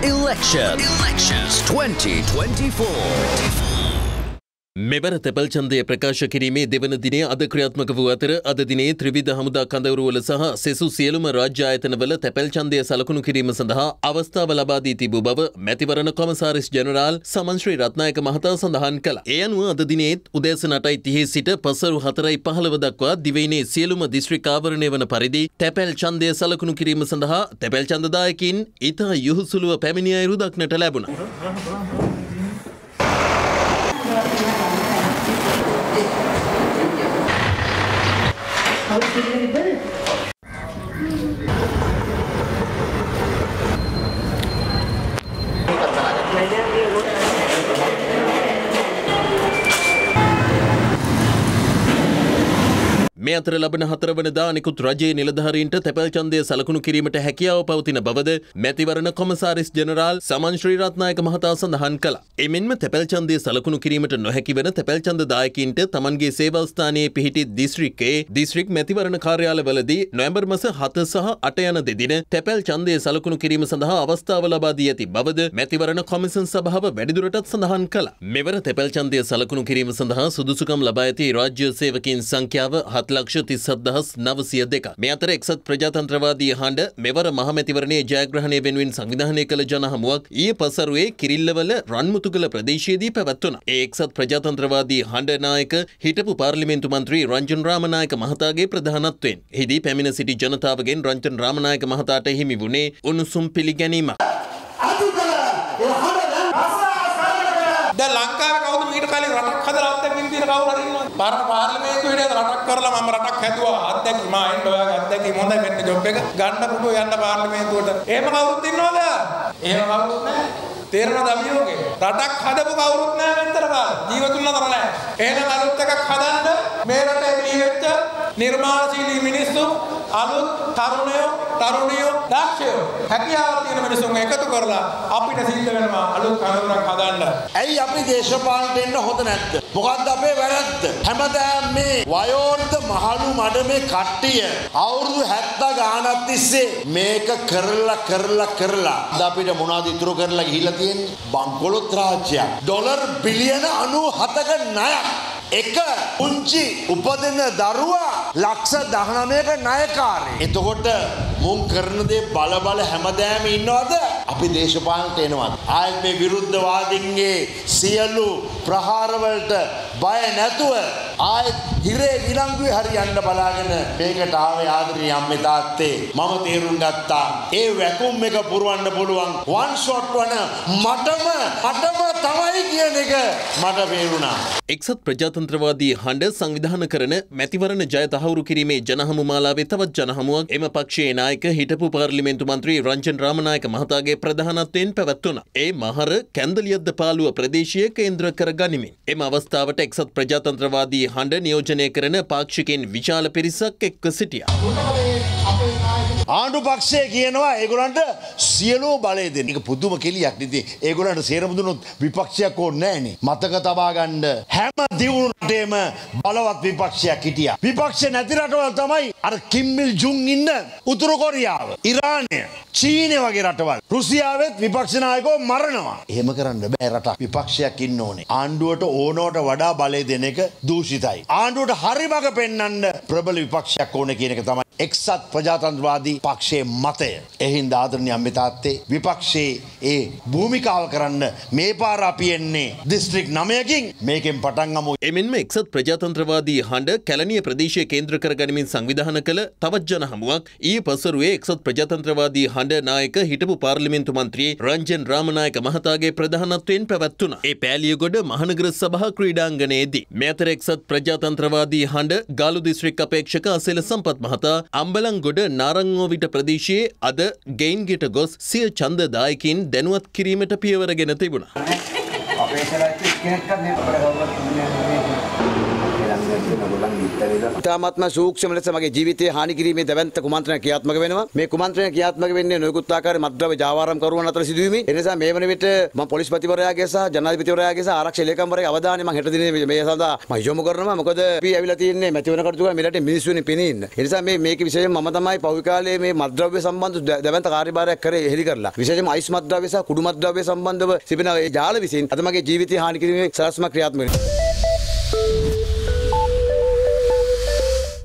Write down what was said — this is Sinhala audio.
Elections 2024. මෙවර තැපැල් ඡන්දය ප්‍රකාශ කිරීමේ දෙවන දිනය අද ක්‍රියාත්මක වූ අතර අද දිනේ ත්‍රිවිධ හමුදා කඳවුරුවල සහ සෙසු සියලුම රාජ්‍ය ආයතනවල තැපැල් ඡන්දය සලකුණු කිරීම සඳහා අවස්ථාව ලබා දී තිබූ බව මැතිවරණ කොමසාරිස් ජෙනරාල් සමන් ශ්‍රී රත්නායක මහතා සඳහන් කළා. ඒ අනුව අද දිනේත් උදෑසන 8:30 සිට පසරු 4:15 දක්වා දිවයිනේ සියලුම දිස්ත්‍රික් ආවරණය වන පරිදි තැපැල් ඡන්දය සලකුණු කිරීම සඳහා තැපැල් ඡන්දදායකින් ඉතා යහුසුලුව පැමිණි අයුරු දක්නට ලැබුණා. මේ අතර ලබන 4 වනදා අනිකුත් රජයේ නිලධාරීන්ට තැපැල් ඡන්දය සලකුණු කිරීමට හැකියාව පවතින බවද මැතිවරණ කොමසාරිස් ජෙනරාල් සමන් ශ්‍රී රත්නායක මහතා සඳහන් කළා. එමෙන්ම තැපැල් ඡන්දය සලකුණු කිරීමට නොහැකි වන තැපැල් ඡන්ද දායකයින්ට තමන්ගේ සේවා ස්ථානයේ පිහිටි දිස්ත්‍රික්කයේ දිස්ත්‍රික් මැතිවරණ කාර්යාලවලදී නොවැම්බර් මාස 7 සහ 8 යන දෙදින තැපැල් ඡන්දය සලකුණු කිරීම සඳහා අවස්ථාව ලබා දී ඇති බවද මැතිවරණ කොමිසම් සභාව වැඩිදුරටත් සඳහන් කළා. මෙවර තැපැල් ඡන්දය සලකුණු කිරීම සඳහා සුදුසුකම් ලබා ඇති රාජ්‍ය සේවකයන් සංඛ්‍යාව 7,37,902. මේ අතර එක්සත් ප්‍රජාතන්ත්‍රවාදී හඬ මෙවර මහමැතිවරණයේ ජයග්‍රහණය වෙනුවෙන් සංවිධානය කළ ජනහමුවක් ඊයේ පසරුවේ කිරිල්ලවල රන්මුතුගල ප්‍රදේශයේදී පැවැත්වුණා. ඒ එක්සත් ප්‍රජාතන්ත්‍රවාදී හඬ නායක හිටපු පාර්ලිමේන්තු මන්ත්‍රී රංජන් රාමනායක මහතාගේ ප්‍රධානත්වයෙන් එහිදී පැමිණ සිටි ජනතාවගෙන් රංජන් රාමනායක මහතාට හිමි වුණේ උණුසුම් පිළිගැනීමක්. දැන් ලංකාවේ කවුද මීට කලින් රටක් හදලා අත්දැකීම් තියෙන කවුරු හරි ඉන්නවද? පාර්ලිමේන්තුවේ හිටියද රටක් කරලා මම රටක් හැදුවා අත්දැකීම් මා එන්න ඔයාගේ අත්දැකීම් හොඳයි මෙන්න ජොබ් එක ගන්න පුළුවන් යන්න පාර්ලිමේන්තුවට. එහෙම කවුරුත් ඉන්නවද? එහෙම කවුරුත් නැහැ. තේරෙනවද අභියෝගේ? රටක් හදපු කවුරුත් නැහැ මෙතන කාලේ. ජීවතුන් අතර නැහැ. එහෙනම් අලුත් එකක් හදන්න මේ රටේ පිළිවෙච්ච නිර්මාණශීලී මිනිස්සු අලුත් තරුණියෝ දක්ෂයෝ හැකියාව තියෙන මිනිසුන් එකතු කරලා අපිට සිද්ධ වෙනවා අලුත් කනවරක් හදන්න. ඇයි අපි දේශපාලනට එන්න හොඳ නැද්ද? මොකද්ද අපේ වැරද්ද? හැමදාම මේ වයෝවෘද්ධ මහලු මඩමේ කට්ටිය අවුරුදු 70 ගානක් තිස්සේ මේක කරලා අද අපිට මොනවද ඉතුරු කරලා ගිහිල්ලා තියෙන්නේ? බංකොලොත් රාජ්‍යයක්. ඩොලර් බිලියන 97ක ණයක්. එක පුංචි උපදින දරුවා ලක්ෂ 19ක ණයකාරයෙක්. එතකොට මුන් කරන දේ බල හැමදාම ඉන්නවද? අපි දේශපාලනට එනවද? ආයෙත් මේ විරුද්ධවාදීන්ගේ සියලු ප්‍රහාර වලට බය නැතුව ආයෙත් හිරේ විලංගුවේ හරි යන්න බලාගෙන මේකට ආවේ ආදරණීය අම්මේ තාත්තේ මම තේරුම් ගත්තා. ඒ වැකුම් එක පුරවන්න පුළුවන් වන් ෂොට් වන මටම තමයි කියන එක මට පේරුණා. එක්සත් ප්‍රජාතන්ත්‍රවාදී හඬ සංවිධාන කරන මැතිවරණ ජය තහවුරු කිරීමේ ජනහමු මාලාවේ තවත් ජනහමුවක් එම පක්ෂයේ නායක හිටපු පාර්ලිමේන්තු මන්ත්‍රී රංජන් රාමනායක මහතාගේ ප්‍රධානත්වයෙන් පැවැත්වුණා. ඒ මහර කැන්දලියද්ද පාලුව ප්‍රදේශීය කේන්ද්‍ර කර ගනිමින් එම අවස්ථාවට එක්සත් ප්‍රජාතන්ත්‍රවාදී හඬ නියෝජනය කරන පාක්ෂිකයන් විශාල පිරිසක් එක්ව සිටියා. ආණ්ඩු පක්ෂය කියනවා ඒගොල්ලන්ට සියලුම බලය දෙන්න. ඒක පුදුම කෙලියක් නේ. ඒගොල්ලන්ට සේරම දුන්නොත් විපක්ෂයක් ඕනේ නැහනේ. මතක තබා ගන්න හැම දියුණු රටේම බලවත් විපක්ෂයක් හිටියා. විපක්ෂ නැති රටවල් තමයි අර කිම් මිල් ජුන් ඉන්න උතුරු කොරියාව, ඉරානය, චීනය වගේ රටවල්. රුසියාවෙත් විපක්ෂ නායකයෝ මරනවා. එහෙම කරන්න බෑ රටක්. විපක්ෂයක් ඉන්න ඕනේ. ආණ්ඩුවට ඕනවට වඩා බලය දෙන එක දූෂිතයි. ආණ්ඩුවට හරි මඟ පෙන්වන්න ප්‍රබල විපක්ෂයක් ඕනේ කියන එක තමයි එක්සත් ප්‍රජාතන්ත්‍රවාදී පක්ෂයේ මතය. එහින්ද ආදරණීය අම්මේ තාත්තේ විපක්ෂයේ ඒ භූමිකාව කරන්න මේ පාර අපි එන්නේ දිස්ත්‍රික් 9කින් මේකෙන් පටන් ගමු. එමෙන්ම එක්සත් ප්‍රජාතන්ත්‍රවාදී හඬ කැලණිය ප්‍රදේශයේ කේන්ද්‍ර කර ගනිමින් සංවිධානය කළ තවත් ජනහමුවක් ඊයේ පසරුවේ එක්සත් ප්‍රජාතන්ත්‍රවාදී හඬ නායක හිටපු පාර්ලිමේන්තු මන්ත්‍රී රංජන් රාමනායක මහතාගේ ප්‍රධානත්වයෙන් පැවැත්වුණා. ඒ පෑලියගොඩ මහනගර සභා ක්‍රීඩාංගණයේදී මේ අතර එක්සත් ප්‍රජාතන්ත්‍රවාදී හඬ ගාලු දිස්ත්‍රික් අපේක්ෂක අසෙල සම්පත් මහතා අම්බලන්ගොඩ නාරංගෝවිට ප්‍රදේශයේ අද ගෙයින්ගිට ගොස් සිය ඡන්ද දායකින් දැනුවත් කිරීමට පියවරගෙන තිබුණා. තාමත්ම සූක්ෂම ලෙස මගේ ජීවිතය හානි කිරීමේ දැවැන්ත කුමන්ත්‍රණ ක්‍රියාත්මක වෙනවා. මේ කුමන්ත්‍රණ ක්‍රියාත්මක වෙන්නේ නොයෙකුත් ආකාරයේ මත්ද්‍රව්‍ය ජාවාරම් කරුවන් අතර සිදුවීමේ. ඒ නිසා මේ වන විට මම පොලිස්පතිවරයාගේ සහ ජනාධිපතිවරයාගේ සහ ආරක්ෂක ලේකම්වරයාගේ අවධානය මම හෙට දිනේ මේ සඳහා මම යොමු කරනවා. මොකද අපි ඇවිල්ලා තියෙන්නේ මැතිවරණ කටයුතු කරලා මේ රටේ මිනිස්සුනේ පෙනී ඉන්න. ඒ නිසා මේක විශේෂයෙන් මම තමයි පහුගිය කාලේ මේ මත්ද්‍රව්‍ය සම්බන්ධ දැවැන්ත කාර්යභාරයක් කරේ හෙළි කරලා. විශේෂයෙන්ම අයිස් මත්ද්‍රව්‍ය සහ කුඩු මත්ද්‍රව්‍ය සම්බන්ධව සිබින ඒ ජාල විසින් අද මගේ ජීවිතය හානි කිරීමේ සලස්මක් ක්‍රියාත්මක වෙනවා.